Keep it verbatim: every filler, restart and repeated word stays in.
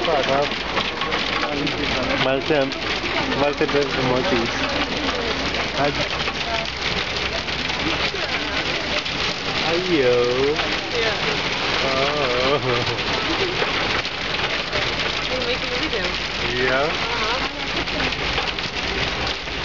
ครับMalte, Malte does the monkeys. Ayo. Oh. You're making a video. Yeah. Uh-huh.